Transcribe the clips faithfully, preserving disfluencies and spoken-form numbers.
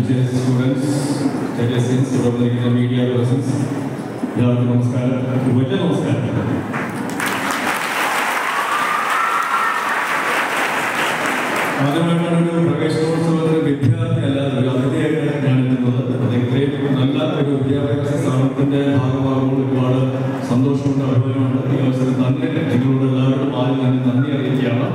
teachers, students, citizens, media persons, എല്ലാവർക്കും നമസ്കാരം. വലിയ നമസ്കാരം. ആദ്യമായിട്ടാണ് ഒരു പ്രവേശനോത്സവത്തിന് വിദ്യാർത്ഥി അല്ലാതെ ഒരു അതിഥിയായിട്ടാണ് ഞാൻ എത്തുന്നത്. അത് ഇത്രയും നല്ല ഒരു വിദ്യാഭ്യാസ സ്ഥാപനത്തിന്റെ ഭാഗമാകുമ്പോൾ ഒരുപാട് സന്തോഷമുണ്ട്, അഭിമാനമുണ്ട്. ഈ അവസരം തന്നെ നിങ്ങളോട് എല്ലാവരും ആദ്യം തന്നെ നന്ദി അറിയിക്കുകയാണ്.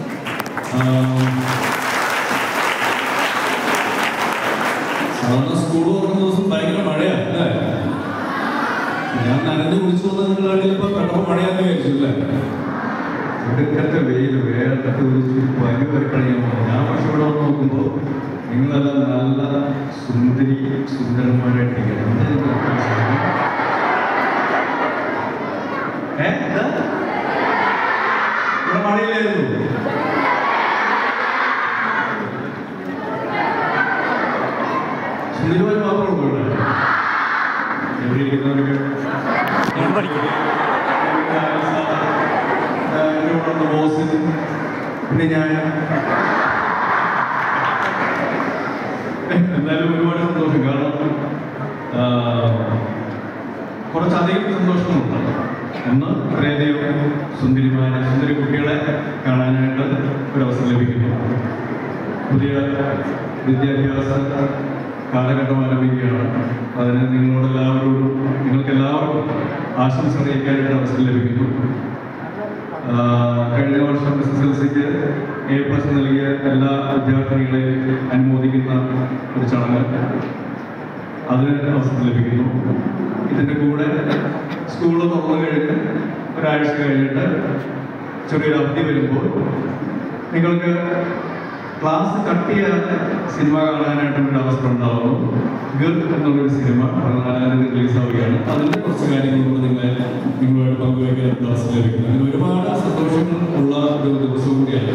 സാധാരണ സ്കൂൾ തുറക്കുന്ന ദിവസം ഭയങ്കര മഴയാണ് അല്ലേ? ഞാൻ നനഞ്ഞു കുളിച്ചു വന്നത് നിങ്ങളാണെങ്കിൽ ഇപ്പൊ കണ്ടപ്പോൾ മഴയാന്ന് വിചാരിച്ചു അല്ലേ? ഇവിടുത്തെ വെയിൽ വേറെ കുളിച്ച് പനി വരക്കളിയാമോ? ഞാൻ പക്ഷെ ഇവിടെ വന്ന് നോക്കുമ്പോൾ നിങ്ങളെല്ലാം നല്ല സുന്ദരി സുന്ദരന്മാരായിട്ടിരിക്കണം. ഏ ഇവിടെ മഴയില്ലായിരുന്നു. സുന്ദരിമാർ മാത്രമേ ഉള്ളൂ ഇവിടെ. എവിടെ ഇരിക്കുന്നവർക്ക് പിന്നെ ഞാൻ എന്തായാലും ഒരുപാട് സന്തോഷം. കാരണം കുറച്ചധികം സന്തോഷമുണ്ട്. ഒന്ന് ഇത്രയധികം സുന്ദരിമാരെ സുന്ദരി കുട്ടികളെ കാണാനായിട്ട് ഒരവസരം ലഭിക്കുന്നു. പുതിയ വിദ്യാഭ്യാസ കാലഘട്ടം ആരംഭിക്കുകയാണ്. അതിന് നിങ്ങളോടെല്ലാവരോടും നിങ്ങൾക്കെല്ലാവർക്കും ആശംസ അറിയിക്കാനായിട്ട് അവസരം ലഭിക്കുന്നു. കഴിഞ്ഞ വർഷം എസ് എസ് എൽ സിക്ക് എ പ്ലസ് നൽകിയ എല്ലാ വിദ്യാർത്ഥികളെയും അനുമോദിക്കുന്ന ഒരു ചടങ്ങ്, അതിന് അവസരം ലഭിക്കുന്നു. ഇതിൻ്റെ കൂടെ സ്കൂൾ തുറന്നു കഴിഞ്ഞ് ഒരാഴ്ച കഴിഞ്ഞിട്ട് ചെറിയൊരു അവധി വരുമ്പോൾ നിങ്ങൾക്ക് ക്ലാസ് കട്ട് ചെയ്യാതെ സിനിമ കാണാനായിട്ടൊരു അവസരം ഉണ്ടാവുന്നു. ഗർ എന്നുള്ളൊരു സിനിമ പതിനാലാം തീയതി റിലീസ് ആവുകയാണ്. അതിൻ്റെ കുറച്ച് കാര്യങ്ങളോട് നിങ്ങളെ നിങ്ങളുമായിട്ട് പങ്കുവയ്ക്കാനുള്ള അവസരം ലഭിക്കുന്നു. അങ്ങനെ ഒരുപാട് സന്തോഷം ഉള്ള ഒരു ദിവസം കൂടിയാണ്.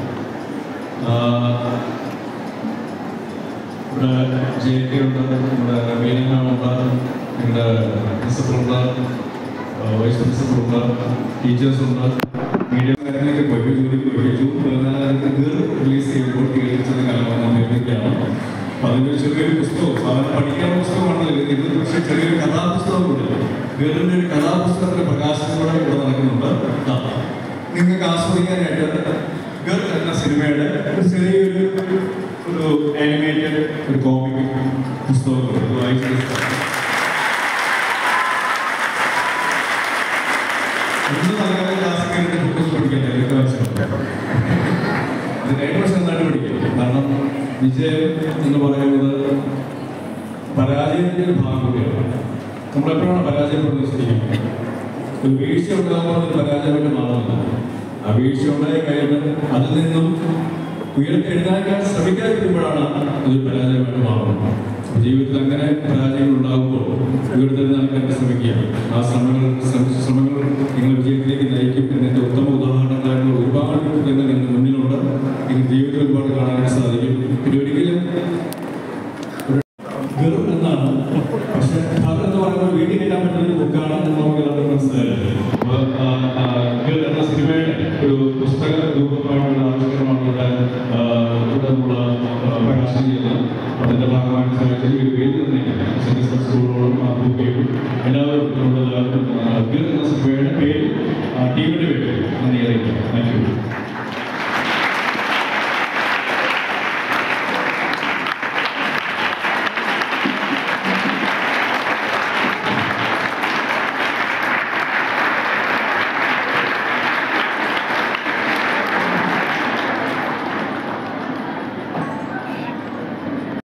ഇവിടെ ജെ കെ ഉണ്ട്, നമ്മുടെ റബീനുണ്ട്, നിങ്ങളുടെ പ്രിൻസിപ്പളുണ്ട്, വൈസ് പ്രിൻസിപ്പളുണ്ട്, ടീച്ചേഴ്സുണ്ട്, മീഡിയ കാര്യങ്ങളൊക്കെ പോയി ജോലിക്ക് പോയി. ജൂൺ പതിനാലാം തീയതി ഗർ റിലീസ് ചെയ്യുമ്പോൾ തിയേറ്ററിൽ കാണാൻ നിർമ്മിക്കുകയാണ്. അപ്പം അതിൻ്റെ ചെറിയൊരു പുസ്തകം, സാധാരണ പഠിക്കാനുള്ള പുസ്തകമാണല്ലോ ഇത്, പക്ഷേ ചെറിയൊരു കഥാപുസ്തകം കൂടി, ഗറിൻ്റെ ഒരു കഥാപുസ്തകത്തിൻ്റെ പ്രകാശനം കൂടെ ഇവിടെ നടക്കുന്നുണ്ട്. നിങ്ങൾക്ക് ആസ്വദിക്കാനായിട്ട് ഗർ എന്ന സിനിമയുടെ ഒരു ചെറിയൊരു ഒരു ആനിമേറ്റഡ് ഒരു കോമിക് പുസ്തകം വായിച്ചു. ഒന്ന് നല്ല ക്ലാസ് കയറിയിട്ട് ബുക്ക് പഠിക്കാൻ എനിക്ക് ആവശ്യമുണ്ട്. ഇത് കഴിഞ്ഞ വർഷം എന്താണ് പഠിക്കുന്നത്? കാരണം വിജയം എന്ന് പറയുന്നത് പരാജയത്തിൻ്റെ ഒരു ഭാഗം കൂടിയാണ്. നമ്മളെപ്പോഴാണ് പരാജയപ്പെടുന്നത്? ശരിക്കും ഒരു വീഴ്ച ഉണ്ടാകുമ്പോൾ അത് പരാജയമായിട്ട് മാറുന്നില്ല. ആ വീഴ്ച ഉണ്ടായി കഴിയുമ്പോൾ അതിൽ നിന്നും ഉയർത്തെഴുന്നേൽക്കാൻ ശ്രമിക്കാതിരിക്കുമ്പോഴാണ് അതൊരു പരാജയമായിട്ട് മാറുന്നത്. ജീവിതത്തിൽ അങ്ങനെ പരാജയങ്ങൾ ഉണ്ടാകുമ്പോൾ ഉയർത്തെഴുന്നേൽക്കാൻ ശ്രമിക്കുക. ആ ശ്രമങ്ങൾ ശ്രമങ്ങൾ നിങ്ങൾ വിജയത്തിലേക്ക് നയിക്കും എന്നതിൻ്റെ ഉത്തമ ഉദാഹരണങ്ങളായിട്ടുള്ള ഒരുപാട് വ്യക്തിത്വങ്ങൾ നിങ്ങൾക്ക് മുന്നിലുണ്ട്. നിങ്ങൾ ജീവിതത്തിൽ ഒരുപാട് കാണാനായിട്ട് സാധിക്കും. പിന്നെ ഒരിക്കലും ഗർ എന്നാണ്, പക്ഷെ ഗർ എന്ന് പറയുമ്പോൾ വീട്ടിൽ കിട്ടാൻ പറ്റുന്ന ബുക്കാണ് എന്ന് നമുക്ക് എല്ലാവർക്കും മനസ്സിലായില്ലേ? ഗർ എന്ന സിനിമയുടെ ഒരു പുസ്തക രൂപമായിട്ടുള്ള ആവിഷ്കരണമാണ് ഇവിടെ ഇവിടെ നമ്മൾ പ്രകാശനം ചെയ്യുന്നത്. അതിൻ്റെ ഭാഗമായിട്ട് സാധിച്ചത് വീട്ടിൽ തന്നെ സ്കൂളുകളും ആത്മീയവും എല്ലാവരും